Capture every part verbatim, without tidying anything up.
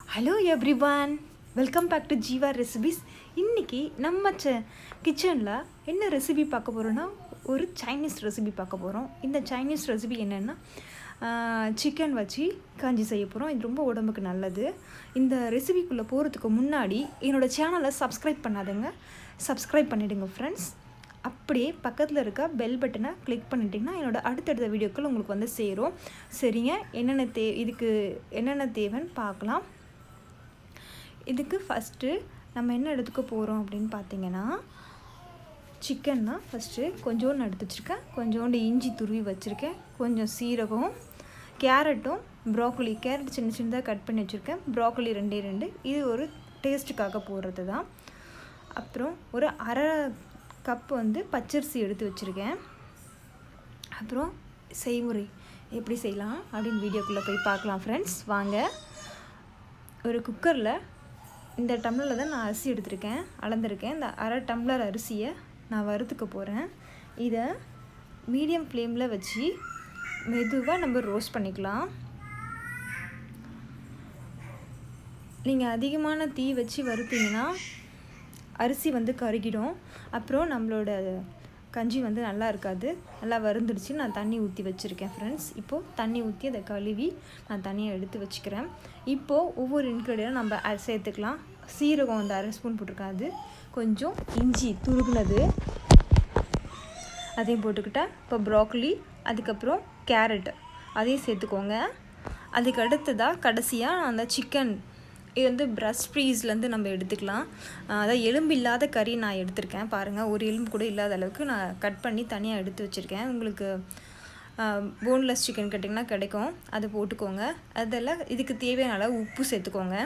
Hello everyone, welcome back to Jiva Recipes. இன்னைக்கு நம்ம கிச்சனில் என்ன ரெசிபி பார்க்க போகிறோன்னா ஒரு சைனீஸ் ரெசிபி பார்க்க போகிறோம். இந்த சைனீஸ் ரெசிபி என்னென்னா சிக்கன் வச்சு கஞ்சி செய்ய போகிறோம். இது ரொம்ப உடம்புக்கு நல்லது. இந்த ரெசிபிக்குள்ளே போகிறதுக்கு முன்னாடி என்னோடய சேனலை சப்ஸ்கிரைப் பண்ணாதுங்க, சப்ஸ்கிரைப் பண்ணிவிடுங்க ஃப்ரெண்ட்ஸ். அப்படியே பக்கத்தில் இருக்க பெல் பட்டனை கிளிக் பண்ணிட்டிங்கன்னா என்னோடய அடுத்தடுத்த வீடியோக்கள் உங்களுக்கு வந்து சேரும். சரிங்க, என்னென்ன தே இதுக்கு என்னென்ன தேவைன்னு பார்க்கலாம். இதுக்கு ஃபஸ்ட்டு நம்ம என்ன எடுத்துக்க போகிறோம் அப்படின்னு பார்த்தீங்கன்னா, சிக்கன் தான் ஃபஸ்ட்டு கொஞ்சோண்டு எடுத்து வச்சுருக்கேன். கொஞ்சோண்டு இஞ்சி துருவி வச்சுருக்கேன், கொஞ்சம் சீரகம், கேரட்டும் ப்ராக்கோலி, கேரட் சின்ன சின்னதாக கட் பண்ணி வச்சுருக்கேன், ப்ராக்கோலி ரெண்டே ரெண்டு, இது ஒரு டேஸ்ட்டுக்காக போடுறது தான். அப்புறம் ஒரு அரை கப் வந்து பச்சரிசி எடுத்து வச்சுருக்கேன். அப்புறம் செய்முறை எப்படி செய்யலாம் அப்படின்னு வீடியோக்குள்ளே போய் பார்க்கலாம் ஃப்ரெண்ட்ஸ். வாங்க. ஒரு குக்கரில் இந்த டம்ளரில் தான் நான் அரிசி எடுத்திருக்கேன், அளந்திருக்கேன். இந்த அரை டம்ளர் அரிசியை நான் வறுத்துக்க போகிறேன். இதை மீடியம் ஃப்ளேமில் வச்சு மெதுவாக நம்ம ரோஸ்ட் பண்ணிக்கலாம். நீங்கள் அதிகமான தீ வச்சு வறுத்தீங்கன்னா அரிசி வந்து கருகிடும், அப்புறம் நம்மளோட கஞ்சி வந்து நல்லா இருக்காது. நல்லா வறுந்துடுச்சு. நான் தண்ணி ஊற்றி வச்சுருக்கேன் ஃப்ரெண்ட்ஸ். இப்போது தண்ணி ஊற்றி அதை கழுவி நான் தண்ணியை எடுத்து வச்சுக்கிறேன். இப்போது ஒவ்வொரு இன்க்ரீடியன்ட் நம்ம சேர்த்துக்கலாம். சீரகம் வந்து அரை ஸ்பூன் போட்டிருக்கேன், அது கொஞ்சம் இஞ்சி துருகுனது அதையும் போட்டுக்கிட்டேன். இப்போ ப்ராக்கோலி, அதுக்கப்புறம் கேரட் அதையும் சேர்த்துக்கோங்க. அதுக்கு அடுத்ததாக கடைசியாக அந்த சிக்கன், இது வந்து பிரஸ்ட் ஃப்ரீஸ்லேருந்து நம்ம எடுத்துக்கலாம். அதாவது எலும்பு இல்லாத கறி நான் எடுத்திருக்கேன். பாருங்கள், ஒரு எலும்பு கூட இல்லாத அளவுக்கு நான் கட் பண்ணி தனியாக எடுத்து வச்சுருக்கேன். உங்களுக்கு போன்லெஸ் சிக்கன் கேட்டிங்கன்னா கிடைக்கும், அதை போட்டுக்கோங்க. அதெல்லாம் இதுக்கு தேவையான அளவு உப்பு சேர்த்துக்கோங்க.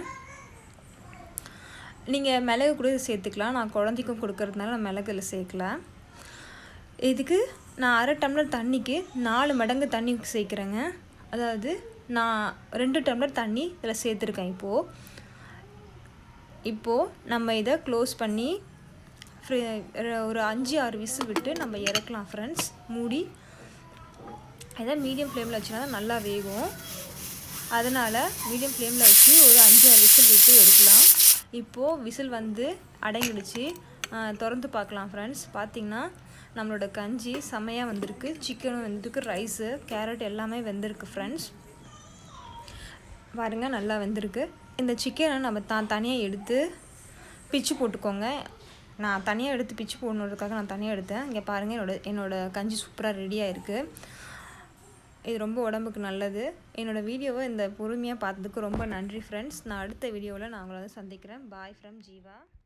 நீங்கள் மிளகு கூட சேர்த்துக்கலாம். நான் குழந்தைக்கும் கொடுக்கறதுனால நான் மிளகு இதில் சேர்க்கல. இதுக்கு நான் அரை டம்ளர் தண்ணிக்கு நாலு மடங்கு தண்ணி சேர்க்குறேங்க. அதாவது நான் ரெண்டு டம்ளர் தண்ணி இதில் சேர்த்துருக்கேன். இப்போது இப்போது நம்ம இதை க்ளோஸ் பண்ணி ஃப்ரீ ஒரு அஞ்சு ஆறு விசில் விட்டு நம்ம இறக்கலாம் ஃப்ரெண்ட்ஸ். மூடி இதை மீடியம் ஃப்ளேமில் வச்சுனா தான் நல்லா வேகும். அதனால் மீடியம் ஃப்ளேமில் வச்சு ஒரு அஞ்சு ஆறு விசில் விட்டு எடுக்கலாம். இப்போது விசில் வந்து அடங்கிடுச்சு. திறந்து பார்க்கலாம் ஃப்ரெண்ட்ஸ். பார்த்திங்கன்னா நம்மளோட கஞ்சி செம்மையாக வந்திருக்கு. சிக்கனும் வெந்திருக்கு, ரைஸு, கேரட் எல்லாமே வெந்திருக்கு ஃப்ரெண்ட்ஸ். பாருங்கள், நல்லா வெந்திருக்கு. இந்த சிக்கனை நம்ம தான் தனியாக எடுத்து பிச்சு போட்டுக்கோங்க. நான் தனியாக எடுத்து பிச்சு போடணுன்றதுக்காக நான் தனியாக எடுத்தேன். இங்கே பாருங்கள், என்னோட என்னோடய கஞ்சி சூப்பராக ரெடியாக இருக்குது. இது ரொம்ப உடம்புக்கு நல்லது. என்னோடய வீடியோவை இந்த பொறுமையாக பார்த்ததுக்கு ரொம்ப நன்றி ஃப்ரெண்ட்ஸ். நான் அடுத்த வீடியோவில் நான் உங்களை வந்து சந்திக்கிறேன். Bye from Jeeva.